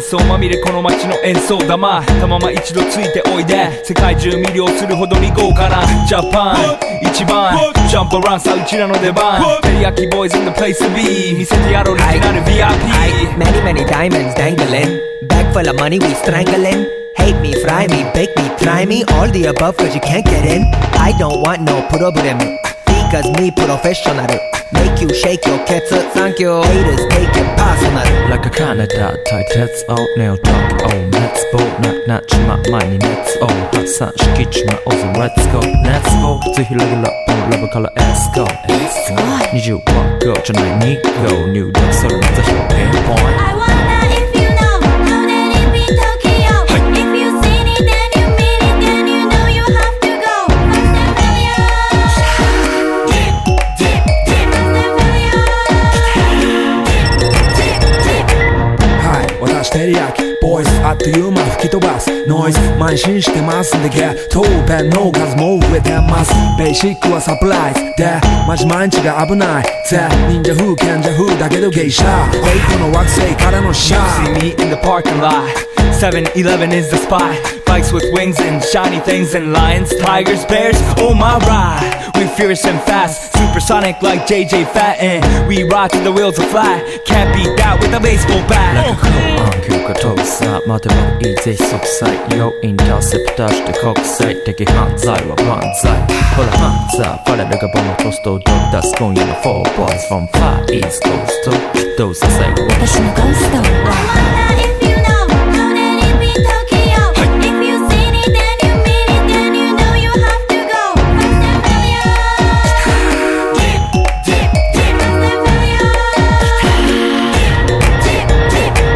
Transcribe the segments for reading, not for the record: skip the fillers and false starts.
想まみれこの街の演奏玉たまま一度ついておいで世界中魅了するほどに豪華なジャパン一番ジャンプアランさうちらの出番テリヤキボーイズ in the place to be 見せてやろうオリジナル VIP Many many diamonds dangling Bag full of money we strangling Hate me, fry me, bake me, try me All the above cause you can't get in I don't want no problem Because me professional Make you shake your cats Thank you Haters take it personal Like a Canada 対鉄をネオトークを熱望なちま前に熱を発散しきちまおうぜ Let's go 熱をぜひレギュラーのラブからエスコ20万個じゃない2個入力それまた表現ポイント I wonder if you know How did it be Tokyo If you seen it then you mean it Then you know you have to go First and failure Dip, dip, dip First and failure Dip, dip, dip はい、私テリヤキボイスあっという間吹き飛ばすノイズ慢心してますんでゲットペンの数も増えてますベーシックはサプライズでマジ毎日が危ないぜ忍者風賢者風だけど芸者フェイクの惑星からのシャー See me in the parking lot 7-Eleven is the spot Bikes with wings and shiny things and lions, tigers, bears, oh my ride We fierce and fast, supersonic like JJ Fatten We ride till the wheels are flat Can't beat that with a baseball bat Like a cool on 急が飛ぶさ待てばいいぜ即歳よインターセプターして国際的犯罪は万歳ほらハンザーファレルがボムポストをド出す今夜の4 boys from Far East Coast どうさせ私のゴースト I wonder if you know How did it be Tokyo If you seen it then you mean it Then you know you have to go First and failure Dip, dip, dip First and failure Dip, dip, dip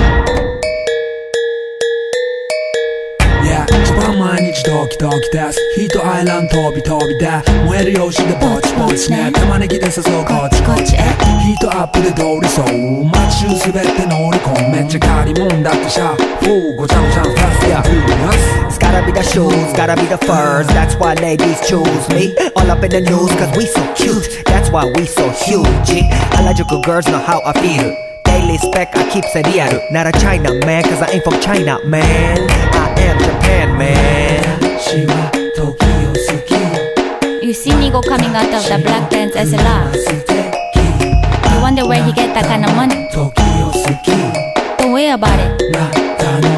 Yeah 一番毎日ドキドキですヒートアイランド飛び飛びで燃える用紙でぼちぼちね玉ねぎで誘うこっちこっちへヒートアップで通りそう街中すべて乗り込むめっちゃ借りもんだってシャーごちゃごちゃファストやフーナス It's gotta be the shoes, gotta be the furs That's why ladies choose me All up in the news cause we so cute That's why we so huge Harajuku girls know how I feel Daily spec I keep it real Not a China man cause I ain't from China man I am Japan man 私は時を好き You see Nigo coming out of the black pants SLR 素敵 You wonder where he get that kind of money 時を好き Don't worry about it なったの